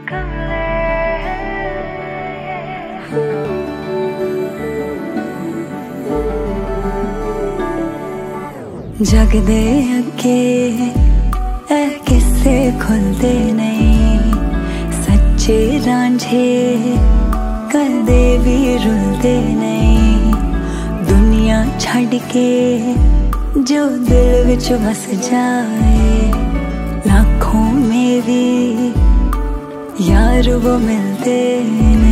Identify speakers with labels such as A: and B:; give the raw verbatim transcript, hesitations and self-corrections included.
A: जगदे अगे ऐ किस्से खुलदे नहीं, सच्चे रांझे कदे भी रुलदे नहीं। दुनिया छड़ के जो दिल विच बस जाए, लाखों में भी यार वो मिलते नहीं।